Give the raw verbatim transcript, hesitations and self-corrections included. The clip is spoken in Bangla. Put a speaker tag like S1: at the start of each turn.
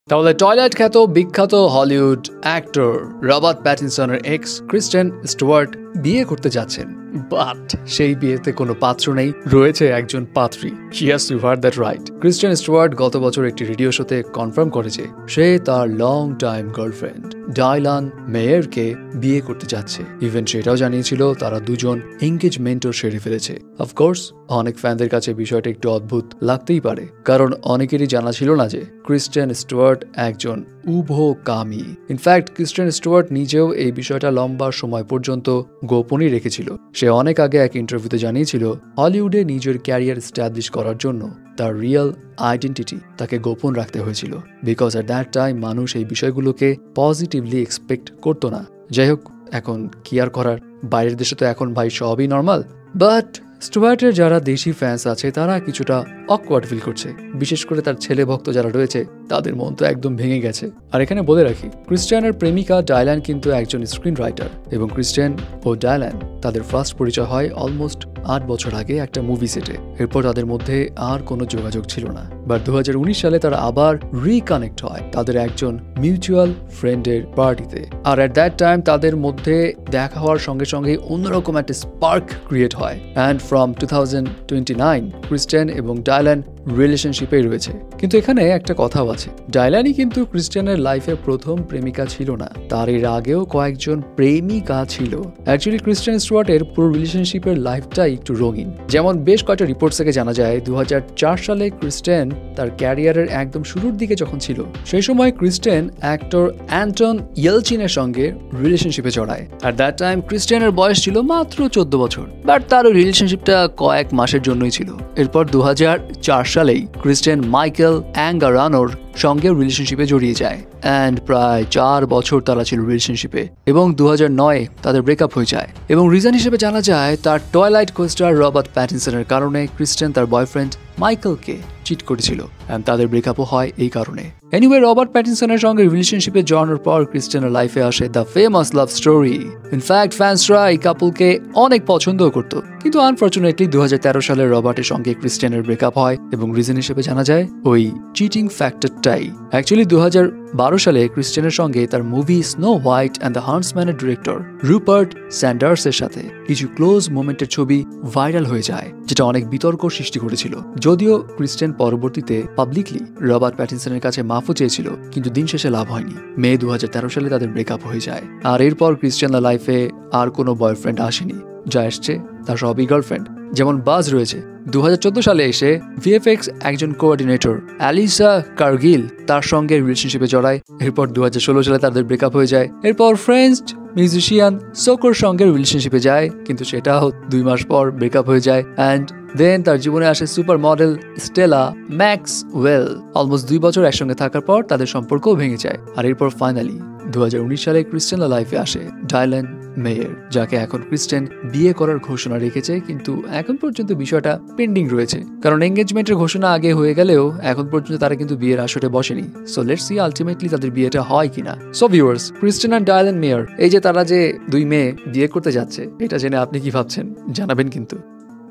S1: তাহলে টয়লাইট খ্যাত বিখ্যাত হলিউড অ্যাক্টর রবার্ট প্যাটিনসনের এক্স ক্রিস্টেন স্টুয়ার্ট বিয়ে করতে যাচ্ছেন, বাট সেই বিয়েতে কোনো পাত্র নেই, রয়েছে একজন পাত্রী। Yes, you heard that right. Kristen Stewart গত বছর একটি রেডিও শোতে কনফার্ম করে যে সে তার লং টাইম গার্লফ্রেন্ড ডাইলান মেয়ারকে বিয়ে করতে যাচ্ছে। ইভেন সেটাও জানিয়েছিল তারা দুজন এঙ্গেজমেন্টও সেরে ফেলেছে। অফকোর্স অনেক ফ্যানদের কাছে বিষয়টা একটু অদ্ভুত লাগতেই পারে, কারণ অনেকেরই জানা ছিল না যে ক্রিস্টেন স্টুয়ার্ট একজন উভকামী। ইনফ্যাক্ট ক্রিস্টেন স্টুয়ার্ট নিজেও এই বিষয়টা লম্বা সময় পর্যন্ত গোপনই রেখেছিল। সে অনেক আগে এক ইন্টারভিউতে জানিয়েছিল হলিউডে নিজের ক্যারিয়ার এস্টাবলিশ করার জন্য তার রিয়েল আইডেন্টিটি তাকে গোপন রাখতে হয়েছিল, বিকজ অ্যাট দ্যাট টাইম মানুষ এই বিষয়গুলোকে পজিটিভলি এক্সপেক্ট করতো না। যাই হোক, এখন কি আর করার, বাইরের দেশে তো এখন ভাই সবই নর্মাল। বাট স্টুয়ার্টের যারা দেশি ফ্যান্স আছে তারা কিছুটা অকওয়ার্ড ফিল করছে, বিশেষ করে তার ছেলে ভক্ত যারা রয়েছে তাদের মন তো একদম ভেঙে গেছে। আর এখানে বলে রাখি, ক্রিস্টিয়ানের প্রেমিকা ডাইলান কিন্তু একজন স্ক্রিন রাইটার, এবং ক্রিস্টিয়ান ও ডাইলান তাদের ফার্স্ট পরিচয় হয় অলমোস্ট আট বছর আগে একটা মুভি সেটে। এরপর তাদের মধ্যে আর কোনো যোগাযোগ ছিল না। বাট দু হাজার উনিশ সালে তারা আবার রিকানেক্ট হয় তাদের একজন মিউচুয়াল ফ্রেন্ডের পার্টিতে। আর অ্যাট দ্যাট টাইম তাদের মধ্যে দেখা হওয়ার সঙ্গে সঙ্গে অন্যরকম একটা স্পার্ক ক্রিয়েট হয়। And from two thousand twenty nine Kristen এবং ডাইলান রিলেশনশিপেই রয়েছে। কিন্তু এখানে একটা কথাও আছে, ডাইলানই কিন্তু ক্রিস্টিয়ানের লাইফে প্রথম প্রেমিকা ছিল না, তার এর আগেও কয়েকজন প্রেমিকা ছিল। অ্যাকচুয়ালি ক্রিস্টিয়ান স্টুয়ার্টের পুরো রিলেশনশিপের লাইফটাই একটু রঙিন। যেমন বেশ কয়েকটা রিপোর্টস থেকে জানা যায় দু হাজার চার সালে ক্রিস্টিয়ান তার ক্যারিয়ারের একদম শুরুর দিকে যখন ছিল, সেই সময় ক্রিস্টিয়ান অ্যাক্টর অ্যান্টন ইয়েলচিনের সঙ্গে রিলেশনশিপে জড়ায়। আর দ্যাট টাইম ক্রিস্টিয়ানের বয়স ছিল মাত্র চোদ্দ বছর, বাট তার রিলেশনশিপটা কয়েক মাসের জন্যই ছিল। এরপর দু হাজার চার সালেই ক্রিস্টিয়ান মাইকেল অ্যাঙ্গারানোর সঙ্গে রিলেশনশিপে জড়িয়ে যায়। অ্যান্ড প্রায় চার বছর তারা ছিল রিলেশনশিপে, এবং দু হাজার নয় তাদের ব্রেকআপ হয়ে যায়। এবং রিজন হিসেবে জানা যায় তার টয়লাইট কোস্টার রবার্ট প্যাটিনসনের কারণে ক্রিস্টিয়ান তার বয়ফ্রেন্ড মাইকেলকে চিট করেছিল, অ্যান্ড তাদের ব্রেকআপও হয় এই কারণে। এনিওয়ে, রবার্ট প্যাটিনসনের সঙ্গে রিলেশনশিপে জড়ানোর পর ক্রিস্টিয়ানের লাইফে আসে the famous love story. In fact ফ্যান্সরা এই কাপলকে অনেক পছন্দও করত, কিন্তু আনফর্চুনেটলি দু হাজার তেরো সালে রবার্টের সঙ্গে ক্রিস্টিয়ানের ব্রেকআপ হয়, এবং রিজন হিসেবে জানা যায় ওই চিটিং ফ্যাক্টরটাই। অ্যাকচুয়ালি দু হাজার বারো সালে ক্রিস্টিয়ানের সঙ্গে তার movie Snow White and the হান্টসম্যানের ডিরেক্টর রুপার্ট স্যান্ডার্সের সাথে কিছু ক্লোজ মোমেন্টের ছবি ভাইরাল হয়ে যায়, যেটা অনেক বিতর্ক সৃষ্টি করেছিল। যদিও ক্রিস্টিয়ান পরবর্তীতে পাবলিকলি রবার্ট প্যাটিনসনের কাছে মাফও চেয়েছিল, কিন্তু দিন শেষে লাভ হয়নি। মে দু হাজার তেরো সালে তাদের ব্রেকআপ হয়ে যায়। আর এরপর ক্রিস্টিয়ানের লাইফে আর কোনো বয়ফ্রেন্ড আসেনি, যা এসছে তার সবই গার্লফ্রেন্ড। যেমন বাজ রয়েছে, দু হাজার চোদ্দ সালে এসে ভিএফএক্স একজন কোঅর্ডিনেটর অ্যালিসা কার্গিল তার সঙ্গে রিলেশনশিপে জড়ায়। এরপর দু হাজার ষোলো সালে তাদের ব্রেকআপ হয়ে যায়। এরপর ফ্রেঞ্চ মিউজিশিয়ান সোকোর সঙ্গে রিলেশনশিপে যায়, কিন্তু সেটাও দুই মাস পর ব্রেকআপ হয়ে যায়। অ্যান্ড দেন তার জীবনে আসে super model Stella Maxwell. Almost দুই বছর একসঙ্গে থাকার পর তাদের সম্পর্কও ভেঙে যায়। আর এরপর ফাইনালি দু হাজার উনিশ সালে ক্রিস্টিয়ানের লাইফে আসে ডাইলান মেয়ার, যাকে এখন ক্রিস্টিয়ান বিয়ে করার ঘোষণা রেখেছে, কিন্তু এখন পর্যন্ত বিষয়টা পেন্ডিং রয়েছে, কারণ এঙ্গেজমেন্টের ঘোষণা আগে হয়ে গেলেও এখন পর্যন্ত তারা কিন্তু বিয়ের আসরে বসেনি। সো লেটস সি আলটিমেটলি তাদের বিয়েটা হয় কিনা। সো ভিউয়ার্স, ক্রিস্টিয়ান আর ডাইলান মেয়ার, এই যে তারা যে দুই মেয়ে বিয়ে করতে যাচ্ছে, এটা জেনে আপনি কি ভাবছেন জানাবেন কিন্তু।